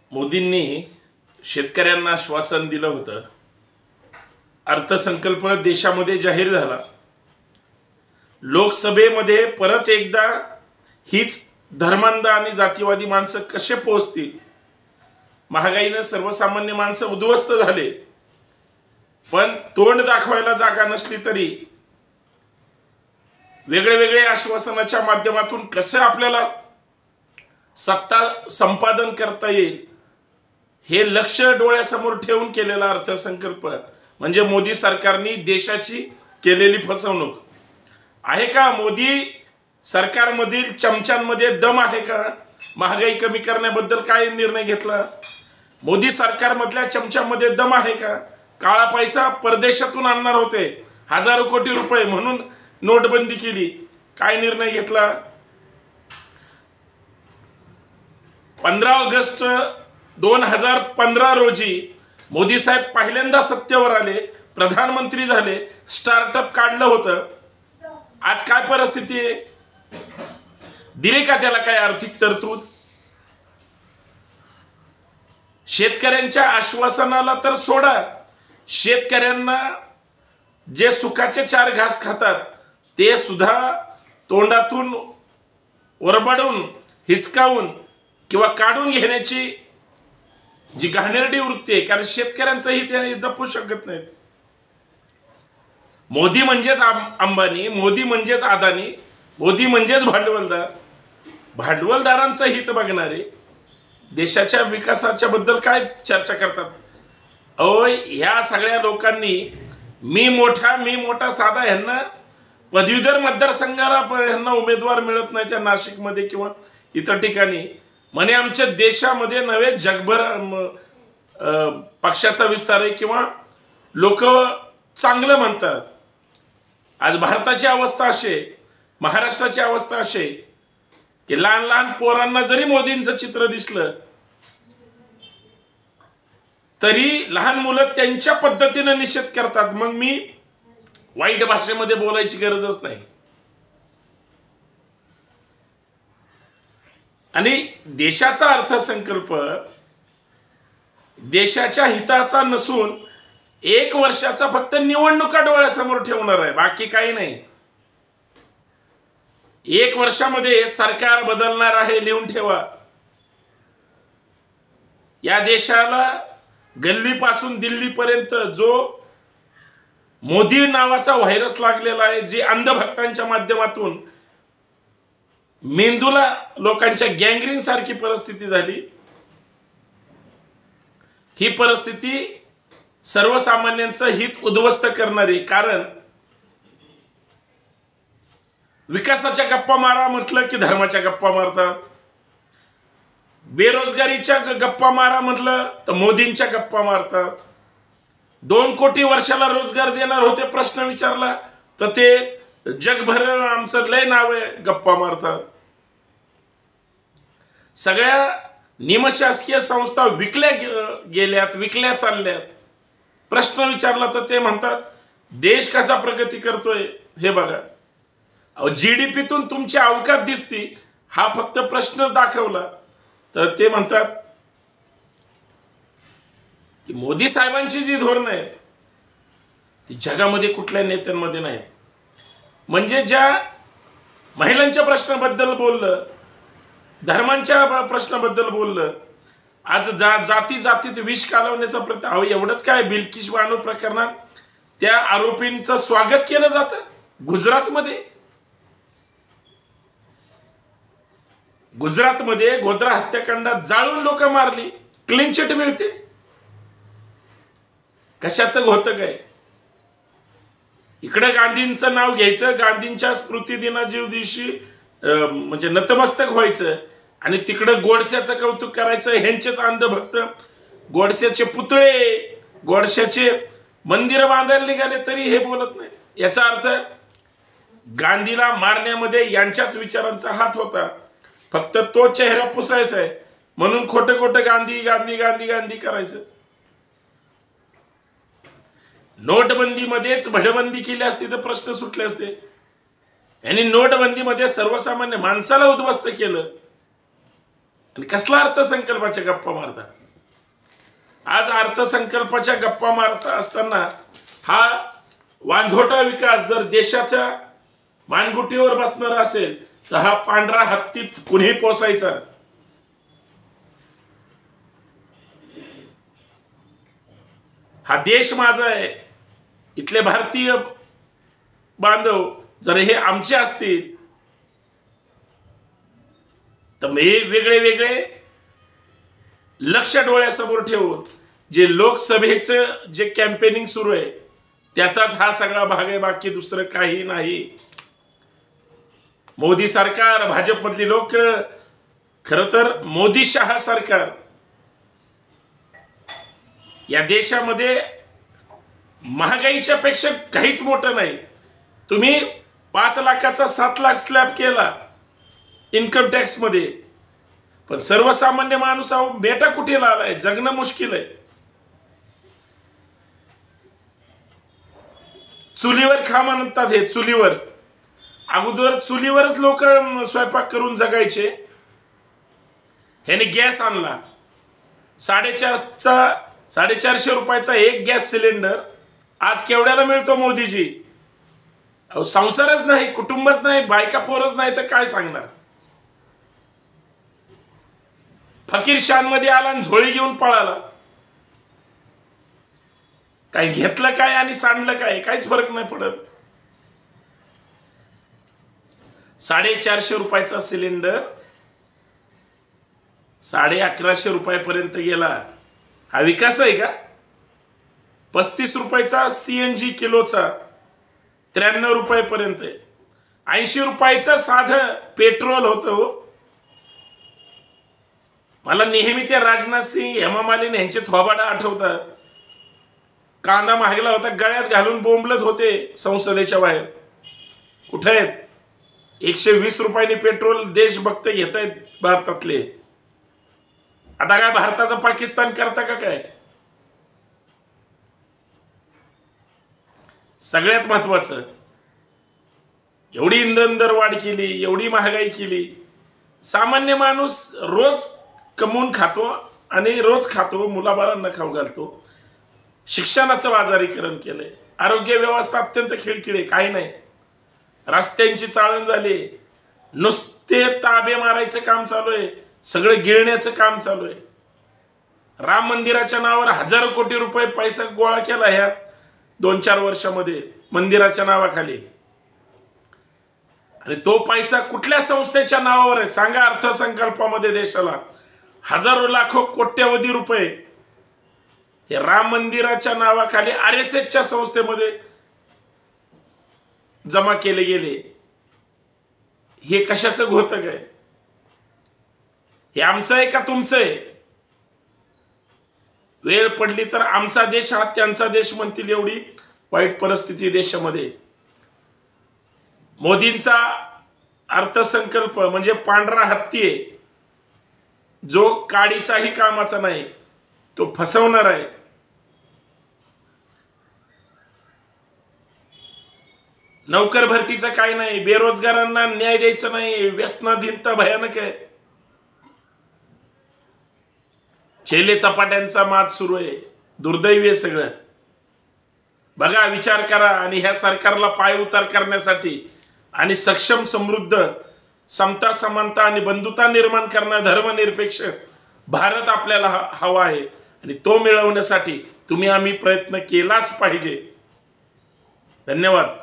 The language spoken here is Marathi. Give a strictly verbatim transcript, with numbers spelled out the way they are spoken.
मोदींनी शेतकऱ्यांना आश्वासन दिलं होतं, अर्थसंकल्प देशामध्ये जाहीर झाला, लोकसभेमध्ये परत एकदा हीच धर्मांध आणि जातीवादी माणसं कसे पोहोचतील, महागाईने सर्वसामान्य माणसं उद्ध्वस्त झाले, पण तोंड दाखवायला जागा नसली तरी वेगळे वेगळे आश्वासनाच्या माध्यमातून कसं आपल्याला सत्ता संपादन करता येईल हे लक्ष डोळ्यासमोर ठेवून केलेला अर्थसंकल्प म्हणजे मोदी सरकारने देशाची केलेली फसवणूक आहे का? मोदी सरकारमधील चमच्यांमध्ये दम आहे का? महागाई कमी करण्याबद्दल काय निर्णय घेतला? मोदी सरकारमधल्या चमच्यांमध्ये दम आहे का? काळा पैसा परदेशातून आणणार होते, हजारो कोटी रुपये, म्हणून नोटबंदी केली, काय निर्णय घेतला? पंधरा ऑगस्ट दोन हजार पंधरा रोजी मोदी साहेब पहिल्यांदा सत्तेवर आले, प्रधानमंत्री झाले, स्टार्टअप काढलं होतं. आज काय परिस्थिती आहे? दिली का त्याला काय आर्थिक तरतूद? शेतकऱ्यांच्या आश्वासनाला तर सोडा, शेतकऱ्यांना जे सुखाचे चार घास खातात ते सुद्धा तोंडातून ओरबाडून, हिसकावून किंवा काढून घेण्याची जी घाणेरडी वृत्ती आहे, कारण शेतकऱ्यांचंही ते जपू शकत नाहीत. मोदी म्हणजेच अंबानी, मोदी म्हणजेच अदानी, मोदी म्हणजेच भांडवलदार. भांडवलदारांचं हित बघणारे देशाच्या विकासाच्या बद्दल काय चर्चा करतात? अहो, ह्या सगळ्या लोकांनी मी मोठा मी मोठा साधा ह्यांना पदवीधर मतदारसंघाला ह्यांना उमेदवार मिळत नाही त्या नाशिकमध्ये किंवा इतर ठिकाणी, म्हणे आमच्या देशामध्ये नव्हे जगभर पक्षाचा विस्तार आहे किंवा लोक चांगलं म्हणतात. आज भारताची अवस्था अशी आहे, महाराष्ट्राची अवस्था अशी आहे की लहान लहान पोरांना जरी मोदींचं चित्र दिसलं तरी लहान मुलं त्यांच्या पद्धतीने निषेध करतात. मग मी वाईट भाषेमध्ये बोलायची गरजच नाही. आणि देशाचा अर्थसंकल्प देशाच्या हिताचा नसून एक वर्षाचा फक्त निवडणुका डोळ्यासमोर ठेवणार आहे, बाकी काही नाही. एक वर्षामध्ये सरकार बदलणार आहे, लिहून ठेवा. या देशाला गल्लीपासून दिल्लीपर्यंत जो मोदी नावाचा व्हायरस लागलेला आहे, जी अंधभक्तांच्या माध्यमातून मेंदूला लोकांच्या गँग्रीन सारखी परिस्थिती झाली, ही परिस्थिती सर्वसामान्यांचं हित उद्ध्वस्त करणारी. कारण विकासाच्या गप्पा मारा म्हटलं की धर्माच्या गप्पा मारतात, बेरोजगारीच्या गप्पा मारा म्हटलं तर मोदींच्या गप्पा मारतात. दोन कोटी वर्षाला रोजगार देणार होते प्रश्न विचारला तर ते जगभर आमचं लय नाव आहे गप्पा मारतात. सगळ्या निमशासकीय संस्था विकल्या गेल्यात, विकल्या चालल्यात. प्रश्न विचारला तर ते म्हणतात देश कसा प्रगती करतोय हे बघा. जीडीपीतून तुमची अवकात दिसती, हा फक्त प्रश्न दाखवला तर ते म्हणतात की मोदी साहेबांची जी धोरणं आहेत ती जगामध्ये कुठल्या नेत्यांमध्ये नाहीत. म्हणजे ज्या महिलांच्या प्रश्नाबद्दल बोललं, धर्मांच्या प्रश्नाबद्दल बोललं, आज जा जाती जातीत विष कालवण्याचा प्रयत्न. अहो, एवढंच काय, बिल्किस बानो प्रकरणात त्या आरोपींचं स्वागत केलं जातं गुजरातमध्ये. गुजरातमध्ये गोध्रा हत्याकांडात जाळून लोक मारली, क्लीन चिट मिळते. कशाचं होतं काय? इकडे गांधींचं नाव घ्यायचं, गांधींच्या स्मृती दिनाच्या दिवशी म्हणजे नतमस्तक व्हायचं, आणि तिकडं गोडस्याचं कौतुक करायचं. ह्यांचेच अंधभक्त गोडस्याचे पुतळे, गोडस्याचे मंदिर बांधायला निघाले तरी हे बोलत नाही. याचा अर्थ गांधीला मारण्यामध्ये यांच्याच विचारांचा हात होता, फक्त तो चेहरा पुसायचा आहे म्हणून खोटं खोटं गांधी गांधी गांधी गांधी करायचं. नोटबंदीमध्येच भटबंदी केली असती तर प्रश्न सुटले असते. यांनी नोटबंदीमध्ये सर्वसामान्य माणसाला उद्ध्वस्त केलं. आणि कसला अर्थसंकल्पाच्या गप्पा मारता? आज अर्थसंकल्पाच्या गप्पा मारता असताना हा वांझोटा विकास जर देशाच्या मानगुटीवर बसणार असेल तर हा पांढरा हत्तीत कुणी पोसायचा? हा देश माझा आहे, इथले भारतीय बांधव जर हे आमचे असतील तर हे वेगळे वेगळे लक्ष डोळ्यासमोर ठेवून जे लोकसभेचं जे कॅम्पेनिंग सुरू आहे त्याचाच हा सगळा भाग आहे, बाकी दुसरं काही नाही. मोदी सरकार, भाजपमधली लोक, खर तर मोदी शहा सरकार या देशामध्ये महागाईच्या पेक्षा काहीच मोठं नाही. तुम्ही पाच लाखाचा सात लाख स्लॅब केला इन्कम टॅक्स मध्ये, पण सर्वसामान्य माणूस अहो बेटा कुठे आलाय, जगणं मुश्किल आहे. चुलीवर खा म्हणतात, हे चुलीवर. अगोदर चुलीवरच लोक स्वयंपाक करून जगायचे. ह्याने गॅस आणला, साडेचारचा साडेचारशे रुपयाचा एक गॅस सिलेंडर आज केवढ्याला मिळतो मोदीजी? अहो संसारच नाही, कुटुंबच नाही, बायका पोरच नाही तर काय सांगणार? फकीर शान मध्ये आला आणि झोळी घेऊन पळाला. काय घेतलं काय आणि सांडलं काय, काहीच फरक नाही पडत. साडेचारशे रुपयाचा सिलेंडर साडे अकराशे रुपयापर्यंत गेला. हा विकास आहे का? पस्तीस रुपयाचा सीएनजी किलोचा त्र्याण्णव रुपयापर्यंत आहे. ऐंशी रुपयाचं साधं पेट्रोल होतं हो. मला नेहमी त्या राजनाथ सिंग, हेमा मालिनी यांचे थोबाडा आठवतात. कांदा महागला होता, गळ्यात घालून बोंबलत होते संसदेच्या बाहेर. कुठे आहेत? एकशे वीस रुपयांनी पेट्रोल देशभक्त घेत आहेत भारतातले. आता काय भारताचा पाकिस्तान करता का काय? सगळ्यात महत्वाचं, एवढी इंधन दर वाढ केली, एवढी महागाई केली, सामान्य माणूस रोज कमवून खातो आणि रोज खातो, मुलाबाळांना खाऊ घालतो. शिक्षणाचं बाजारीकरण केलंय, आरोग्य व्यवस्था अत्यंत खिळखिळे, काही नाही. रस्त्यांची चाळण झाली, नुसते ताबे मारायचं काम चालू आहे, सगळं गिळण्याचं काम चालू आहे. राम मंदिराच्या नावावर हजारो कोटी रुपये पैसा गोळा केला ह्या दोन चार वर्षामध्ये मंदिराच्या नावाखाली. आणि तो पैसा कुठल्या संस्थेच्या नावावर आहे सांगा? अर्थसंकल्पामध्ये देशाला हजारो लाखो कोट्यवधी रुपये हे राम मंदिराच्या नावाखाली आर एस एसच्या संस्थेमध्ये जमा केले गेले. हे कशाचं घोतक आहे? हे आमचं आहे का तुमचं आहे? वेळ पडली तर आमचा देश हा त्यांचा देश म्हणतील एवढी वाईट परिस्थिती देशामध्ये. मोदींचा अर्थसंकल्प म्हणजे पांढरा हत्ती आहे, जो काडीचाही कामाचा नाही, तो फसवणार आहे. नौकर भरतीचं काही नाही, बेरोजगारांना न्याय द्यायचा नाही, व्यसनाधीनता भयानक आहे. चेले चपाट्यांचा मात सुरू आहे, दुर्दैवी आहे सगळं. बघा, विचार करा आणि ह्या सरकारला पाय उतार करण्यासाठी आणि सक्षम, समृद्ध, समता, समानता आणि बंधुता निर्माण करणारा धर्मनिरपेक्ष भारत आपल्याला हवा आहे. आणि तो मिळवण्यासाठी तुम्ही आम्ही प्रयत्न केलाच पाहिजे. धन्यवाद.